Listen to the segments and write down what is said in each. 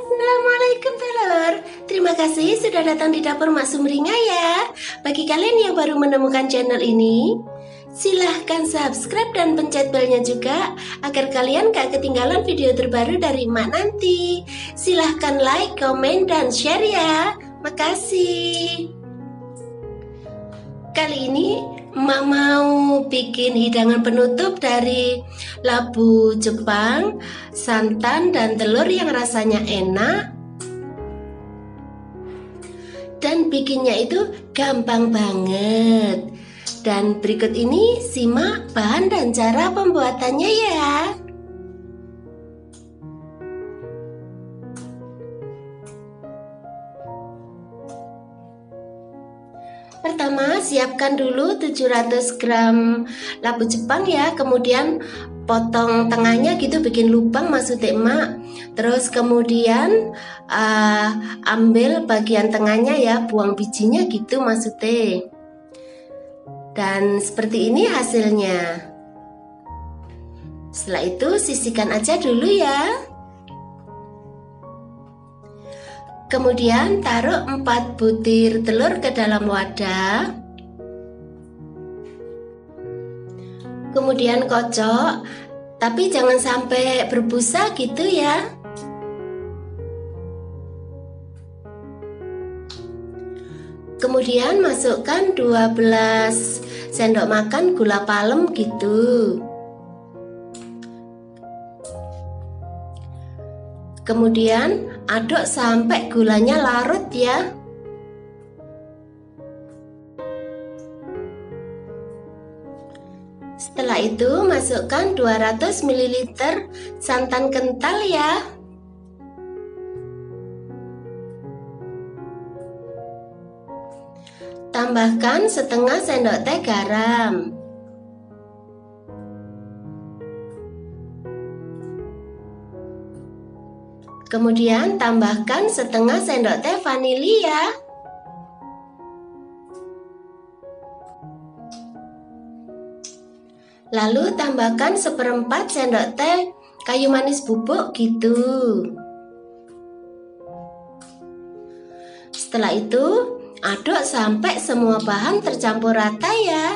Assalamualaikum telur. Terima kasih sudah datang di dapur Mak Sumringah ya. Bagi kalian yang baru menemukan channel ini, silahkan subscribe dan pencet belnya juga agar kalian gak ketinggalan video terbaru dari Mak nanti. Silahkan like, komen, dan share ya. Makasih. Kali ini Mak mau bikin hidangan penutup dari labu Jepang, santan, dan telur yang rasanya enak. Dan bikinnya itu gampang banget. Dan berikut ini simak bahan dan cara pembuatannya ya. Pertama, siapkan dulu 700 gram labu Jepang ya. Kemudian potong tengahnya gitu, bikin lubang maksudnya Mak. Terus kemudian ambil bagian tengahnya ya, buang bijinya gitu maksudnya. Dan seperti ini hasilnya. Setelah itu sisihkan aja dulu ya. Kemudian taruh 4 butir telur ke dalam wadah. Kemudian kocok, tapi jangan sampai berbusa gitu ya. Kemudian masukkan 12 sendok makan gula palem gitu. Kemudian aduk sampai gulanya larut ya. Setelah itu masukkan 200 ml santan kental ya. Tambahkan setengah sendok teh garam. Kemudian tambahkan setengah sendok teh vanili ya. Lalu tambahkan 1/4 sendok teh kayu manis bubuk gitu. Setelah itu aduk sampai semua bahan tercampur rata ya.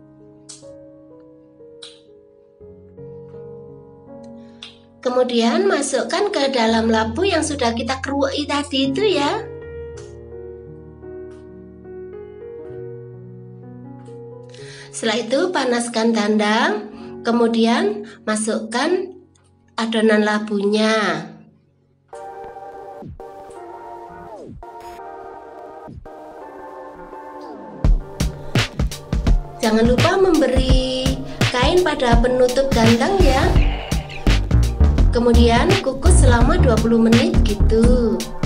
Kemudian masukkan ke dalam labu yang sudah kita keruaki tadi itu ya. Setelah itu panaskan dandang, kemudian masukkan adonan labunya. Jangan lupa memberi kain pada penutup dandang ya. Kemudian kukus selama 20 menit gitu.